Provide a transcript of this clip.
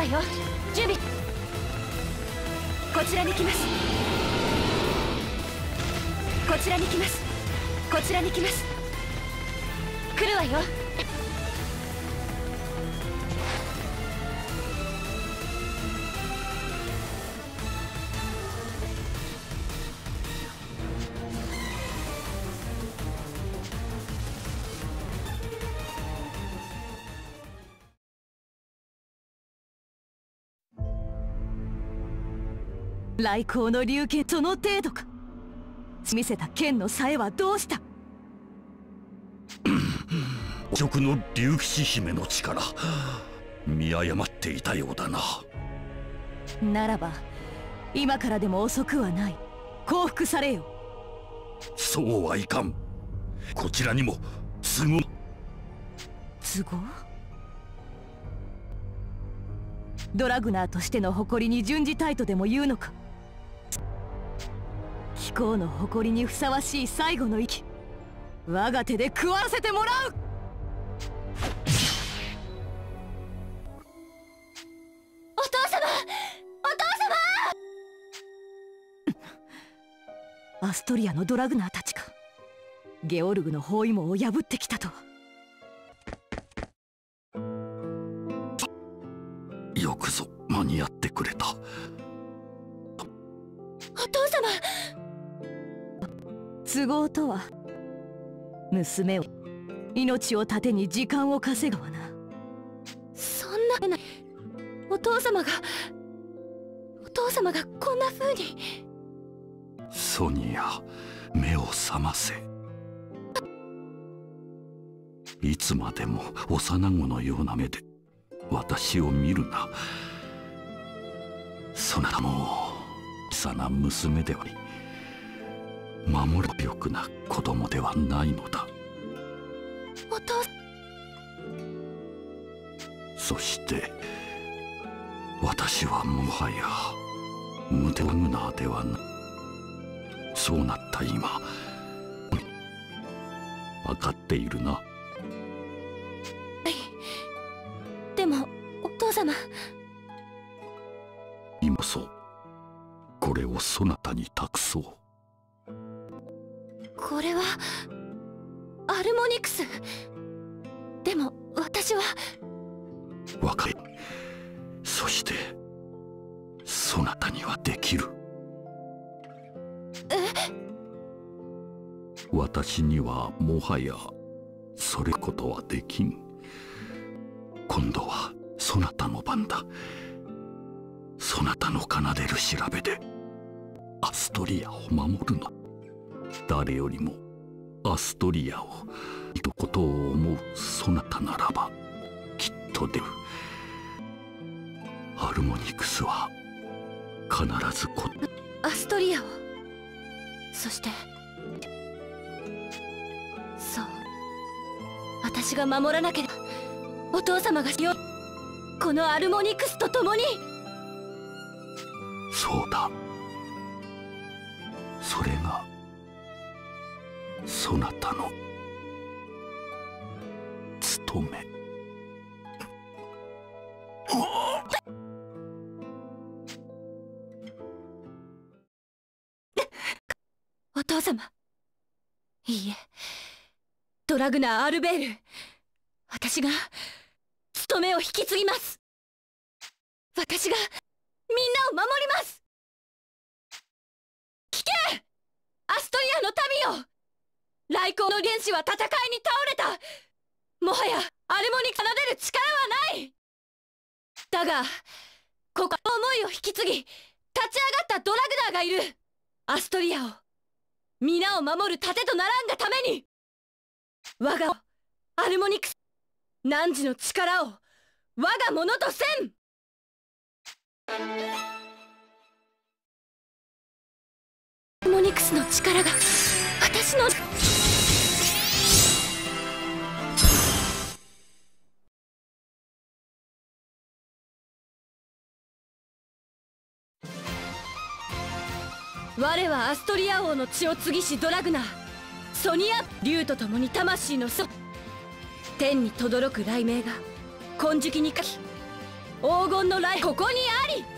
よ。準備。こちらに来ます。こちらに来ます。こちらに来ます。来るわよ。 来光の龍剣、その程度か。見せた剣の冴えはどうした？ 汚職の竜騎士姫の力、見誤っていたようだな。 ならば今からでも遅くはない。降伏されよ。 そうはいかん。こちらにも都合。 都合？ドラグナーとしての誇りに準じたいとでも言うのか。貴公の誇りにふさわしい最後の息、我が手で食わせてもらう。 お父様、お父様アストリアのドラグナーたちか。ゲオルグの包囲網を破ってきたとは。 よくぞ間に合ってくれた。 お父様。 都合とは、娘を命を盾に時間を稼ぐわな。 そんな。お父様がこんな風に。 ソニア、目を覚ませ。いつまでも幼子のような目で私を見るな。そなたも小さな娘であり、守るべきな子供ではないのだ。 お父。 そして私はもはやムテワグナーではない。そうなった今、分かっているな。 はい。でもお父様。 今こそこれをそなたに託そう。 これはアルモニクス。でも私は。 若い。そしてそなたにはできる。私にはもはやそれことはできん。今度はそなたの番だ。そなたの奏でる調べでアストリアを守るの。誰よりもアストリアをいとことを思うそなたならばきっと出る。ハルモニクスは必ずアストリアを。そしてそう、私が守らなければお父様がこのアルモニクスと共に。 そうだ。それがそなたの務め。 お父様。いいえ、ドラグナー・アルベール、私が務めを引き継ぎます。私がみんなを守ります。聞け、アストリアの民よ。来光の原子は戦いに倒れた。もはやアルモに奏でる力はない。だがここ思いを引き継ぎ立ち上がったドラグナーがいる。アストリアを皆を守る盾とならんがために、我がアルモニクス汝の力を我がものとせん。アルモニクスの力が私の。我はアストリア王の血を継ぎしドラグナーソニア。竜と共に魂の天に轟く雷鳴が金色にかき、己黄金の雷ここにあり。